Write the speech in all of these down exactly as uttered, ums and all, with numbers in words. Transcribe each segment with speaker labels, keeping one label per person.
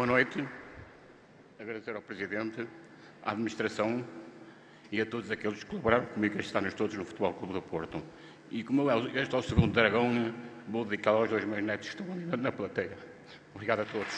Speaker 1: Boa noite. Agradecer ao Presidente, à Administração e a todos aqueles que colaboraram comigo estes anos todos no Futebol Clube do Porto. E como este é o segundo dragão, vou dedicá-lo aos dois meus netos que estão ali na plateia. Obrigado a todos.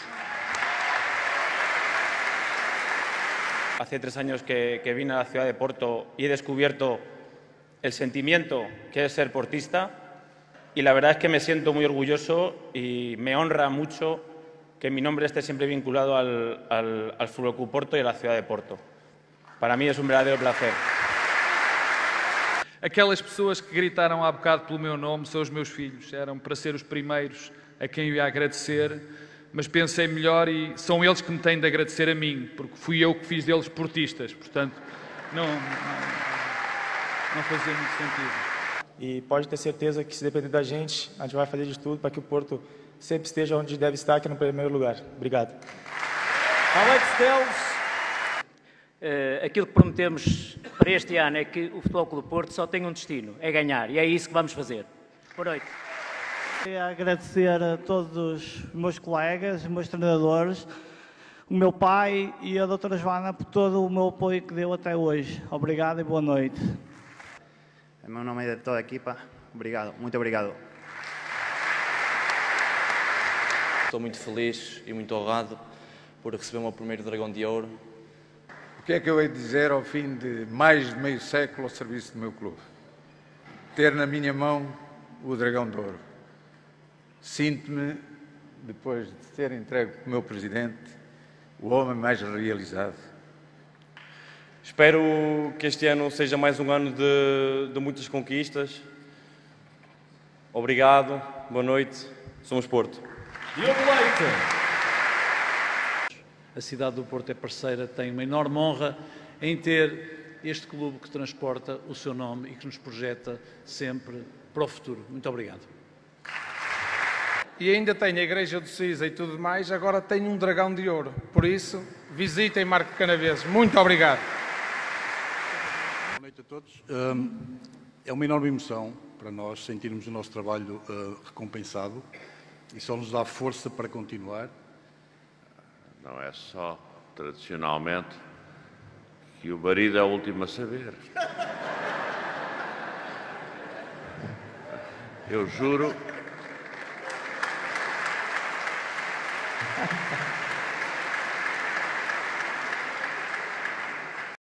Speaker 2: Hace tres años que, que vine a la ciudad de Porto y he descubierto el sentimiento que es ser portista y la verdad es que me siento muy orgulloso y me honra mucho que mi nombre esté siempre vinculado al, al, al Fútbol Club Porto y a la ciudad de Porto. Para mí es un verdadero placer.
Speaker 3: Aquelas pessoas que gritaram há bocado pelo meu nome são os meus filhos. Eram para ser os primeiros a quem eu ia agradecer, mas pensei melhor e são eles que me têm de agradecer a mim, porque fui eu que fiz deles portistas. Portanto, não, não, não fazia muito sentido.
Speaker 4: E pode ter certeza que, se depender da gente, a gente vai fazer de tudo para que o Porto sempre esteja onde deve estar, que é no primeiro lugar. Obrigado.
Speaker 5: Alex Telles. Uh, aquilo que prometemos para este ano é que o Futebol Clube do Porto só tem um destino, é ganhar, e é isso que vamos fazer. Boa noite.
Speaker 6: Queria agradecer a todos os meus colegas, os meus treinadores, o meu pai e a doutora Joana por todo o meu apoio que deu até hoje. Obrigado e boa noite.
Speaker 7: Em meu nome e de toda a equipa, obrigado, muito obrigado.
Speaker 8: Estou muito feliz e muito honrado por receber o meu primeiro Dragão de Ouro.
Speaker 9: O que é que eu hei de dizer ao fim de mais de meio século ao serviço do meu clube? Ter na minha mão o Dragão de Ouro. Sinto-me, depois de ter entregue ao meu Presidente, o homem mais realizado.
Speaker 8: Espero que este ano seja mais um ano de, de muitas conquistas. Obrigado, boa noite, somos Porto.
Speaker 10: Diogo Leite. A cidade do Porto é parceira, tem uma enorme honra em ter este clube que transporta o seu nome e que nos projeta sempre para o futuro. Muito obrigado.
Speaker 11: E ainda tenho a Igreja do Cisa e tudo mais, agora tenho um Dragão de Ouro. Por isso, visitem Marco Canaveses. Muito obrigado.
Speaker 12: Boa noite a todos. É uma enorme emoção para nós sentirmos o nosso trabalho recompensado e só nos dá força para continuar.
Speaker 13: Não é só, tradicionalmente, que o marido é o último a saber. Eu juro...